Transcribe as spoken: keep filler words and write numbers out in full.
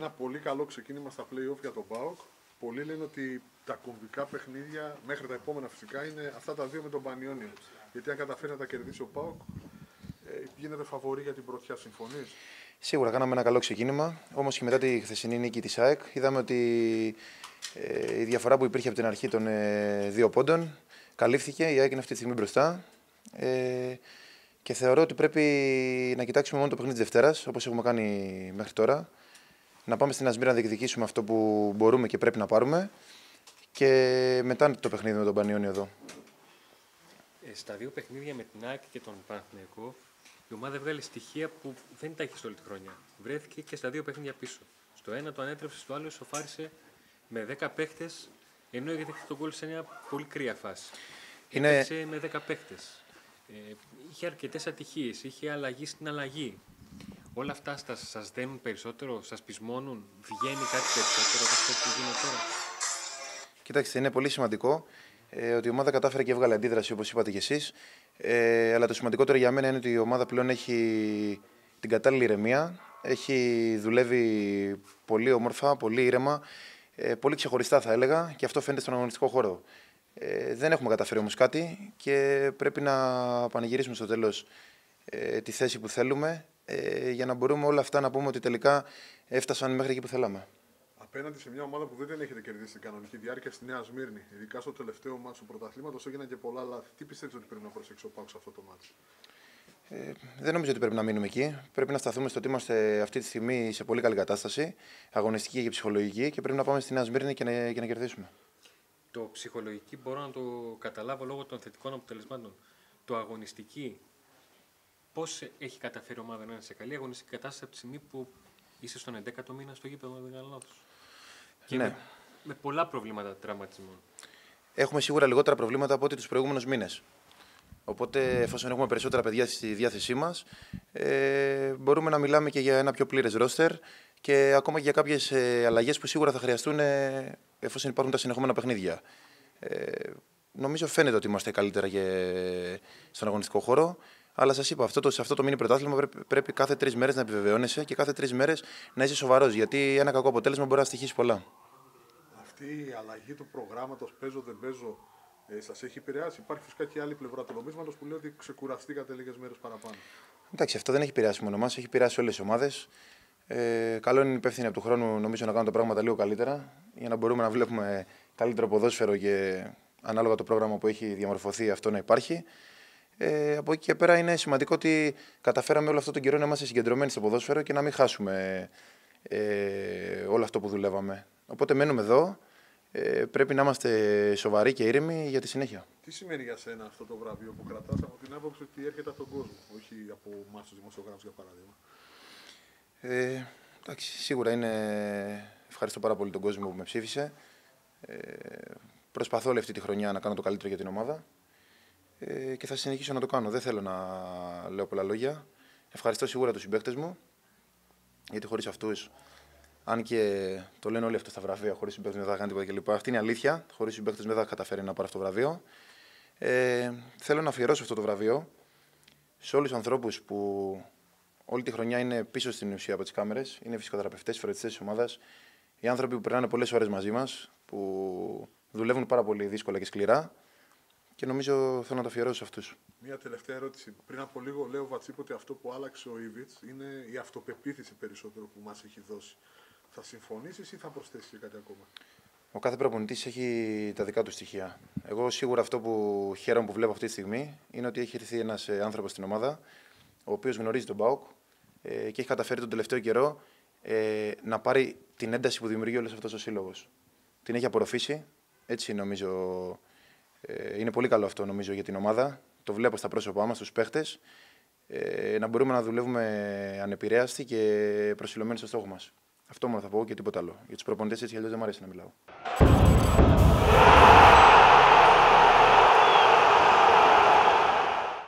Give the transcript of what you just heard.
ένα πολύ καλό ξεκίνημα στα play-off για τον ΠΑΟΚ. Πολλοί λένε ότι τα κομβικά παιχνίδια, μέχρι τα επόμενα φυσικά, είναι αυτά τα δύο με τον Πανιόνιο. Γιατί αν καταφέρει να τα κερδίσει ο ΠΑΟΚ, ε, γίνεται φαβορί για την πρωτιά. Συμφωνείς? Σίγουρα κάναμε ένα καλό ξεκίνημα. Όμως και μετά τη χθεσινή νίκη της ΑΕΚ, είδαμε ότι ε, η διαφορά που υπήρχε από την αρχή των ε, δύο πόντων καλύφθηκε. Η ΑΕΚ είναι αυτή τη στιγμή μπροστά. Ε, και θεωρώ ότι πρέπει να κοιτάξουμε μόνο το παιχνίδι της Δευτέρας, όπως έχουμε κάνει μέχρι τώρα. Να πάμε στην Ασμύρα να διεκδικήσουμε αυτό που μπορούμε και πρέπει να πάρουμε. Και μετά το παιχνίδι με τον Πανιόνιο εδώ. Ε, στα δύο παιχνίδια με την ΑΕΚ και τον Παναθηναϊκό, η ομάδα έβγαλε στοιχεία που δεν τα είχε σε όλη τη χρονιά. Βρέθηκε και στα δύο παιχνίδια πίσω. Στο ένα το ανέτρεψε, στο άλλο ισοφάρισε με δέκα παίχτες, ενώ είχε δεχτεί τον γκολ σε μια πολύ κρύα φάση. Είναι... Έπαιξε με δέκα παίχτες. Ε, είχε αρκετές ατυχίες, είχε αλλαγή στην αλλαγή. Όλα αυτά σας δένουν περισσότερο, σας πεισμώνουν, βγαίνει κάτι περισσότερο από αυτό που γίνεται τώρα? Κοιτάξτε, είναι πολύ σημαντικό ε, ότι η ομάδα κατάφερε και έβγαλε αντίδραση, όπως είπατε κι εσείς. Ε, αλλά το σημαντικότερο για μένα είναι ότι η ομάδα πλέον έχει την κατάλληλη ηρεμία. Έχει δουλεύει πολύ όμορφα, πολύ ήρεμα, ε, πολύ ξεχωριστά θα έλεγα, και αυτό φαίνεται στον αγωνιστικό χώρο. Ε, δεν έχουμε καταφέρει όμως κάτι και πρέπει να πανηγυρίσουμε στο τέλος ε, τη θέση που θέλουμε, ε, για να μπορούμε όλα αυτά να πούμε ότι τελικά έφτασαν μέχρι εκεί που θέλαμε. Απέναντι σε μια ομάδα που δεν έχετε κερδίσει την κανονική διάρκεια στη Νέα Σμύρνη, ειδικά στο τελευταίο μάτσο του πρωταθλήματος, έγιναν και πολλά λάθη. Τι πιστεύεις ότι πρέπει να προσέξει ο ΠΑΟΚ σε αυτό το μάτσο? Ε, δεν νομίζω ότι πρέπει να μείνουμε εκεί. Πρέπει να σταθούμε στο ότι είμαστε αυτή τη στιγμή σε πολύ καλή κατάσταση, αγωνιστική και ψυχολογική, και πρέπει να πάμε στη Νέα Σμύρνη και να, και να κερδίσουμε. Το ψυχολογική μπορώ να το καταλάβω λόγω των θετικών αποτελεσμάτων. Το αγωνιστική, πώς έχει καταφέρει η ομάδα να είναι σε καλή αγωνιστική κατάσταση από τη στιγμή που είσαι στον έντεκατο μήνα στο γήπεδο, δεν κάνω λάθος? Και ναι. με, με πολλά προβλήματα τραυματισμών. Έχουμε σίγουρα λιγότερα προβλήματα από ό,τι τους προηγούμενους μήνες. Οπότε, εφόσον έχουμε περισσότερα παιδιά στη διάθεσή μας, ε, μπορούμε να μιλάμε και για ένα πιο πλήρες ρόστερ και ακόμα και για κάποιες ε, αλλαγές που σίγουρα θα χρειαστούν ε, εφόσον υπάρχουν τα συνεχόμενα παιχνίδια. Ε, νομίζω φαίνεται ότι είμαστε καλύτερα και στον αγωνιστικό χώρο. Αλλά σας είπα, αυτό το, σε αυτό το μίνι πρωτάθλημα πρέπει, πρέπει κάθε τρεις μέρες να επιβεβαιώνεσαι και κάθε τρεις μέρες να είσαι σοβαρός. Γιατί ένα κακό αποτέλεσμα μπορεί να στοιχήσει πολλά. Αυτή η αλλαγή του προγράμματος, παίζω δεν παίζω, ε, σας έχει επηρεάσει? Υπάρχει φυσικά και άλλη πλευρά του νομίσματος που λέει ότι ξεκουραστήκατε λίγες μέρες παραπάνω. Εντάξει, αυτό δεν έχει επηρεάσει μόνο εμάς, έχει επηρεάσει όλες τις ομάδες. Ε, καλό είναι οι υπεύθυνοι από του χρόνου, νομίζω, να κάνουν τα πράγματα λίγο καλύτερα για να μπορούμε να βλέπουμε καλύτερο ποδόσφαιρο και ανάλογα το πρόγραμμα που έχει διαμορφωθεί αυτό να υπάρχει. Ε, από εκεί και πέρα είναι σημαντικό ότι καταφέραμε όλο αυτό τον καιρό να είμαστε συγκεντρωμένοι στο ποδόσφαιρο και να μην χάσουμε ε, όλο αυτό που δουλεύαμε. Οπότε μένουμε εδώ. Ε, πρέπει να είμαστε σοβαροί και ήρεμοι για τη συνέχεια. Τι σημαίνει για σένα αυτό το βραβείο που κρατάς, από την άποψη ότι έρχεται από τον κόσμο, όχι από εμάς τους δημοσιογράφους, για παράδειγμα? Ε, εντάξει, σίγουρα είναι. Ευχαριστώ πάρα πολύ τον κόσμο που με ψήφισε. Ε, προσπαθώ όλη αυτή τη χρονιά να κάνω το καλύτερο για την ομάδα. Και θα συνεχίσω να το κάνω. Δεν θέλω να λέω πολλά λόγια. Ευχαριστώ σίγουρα τους συμπαίκτες μου, γιατί χωρίς αυτούς, αν και το λένε όλοι αυτό στα βραβεία, χωρίς συμπαίκτες δεν θα κάνει τίποτα κλπ. Αυτή είναι αλήθεια. Χωρίς συμπαίκτες δεν θα καταφέρει να πάρει αυτό το βραβείο. Ε, θέλω να αφιερώσω αυτό το βραβείο σε όλους τους ανθρώπους που όλη τη χρονιά είναι πίσω στην ουσία από τις κάμερες. Είναι φυσικοθεραπευτές, φροντιστές της ομάδας. Οι άνθρωποι που περνάνε πολλές ώρες μαζί μας, που δουλεύουν πάρα πολύ δύσκολα και σκληρά. Και νομίζω θέλω να το αφιερώσω σε αυτούς. Μία τελευταία ερώτηση. Πριν από λίγο λέω Βατσίπ ότι αυτό που άλλαξε ο Ήβιτς είναι η αυτοπεποίθηση περισσότερο που μας έχει δώσει. Θα συμφωνήσεις ή θα προσθέσεις και κάτι ακόμα? Ο κάθε προπονητής έχει τα δικά του στοιχεία. Εγώ σίγουρα αυτό που χαίρομαι που βλέπω αυτή τη στιγμή είναι ότι έχει έρθει ένας άνθρωπος στην ομάδα, ο οποίος γνωρίζει τον ΠΑΟΚ ε, και έχει καταφέρει τον τελευταίο καιρό ε, να πάρει την ένταση που δημιουργεί όλος αυτός ο σύλλογος. Την έχει απορροφήσει. Έτσι νομίζω. Είναι πολύ καλό αυτό, νομίζω, για την ομάδα. Το βλέπω στα πρόσωπά μας, στους παίχτες. Ε, να μπορούμε να δουλεύουμε ανεπηρέαστοι και προσιλωμένοι στο στόχο μας. Αυτό μόνο θα πω και τίποτα άλλο. Για τους προπονητές έτσι αλλιώς δεν μου αρέσει να μιλάω.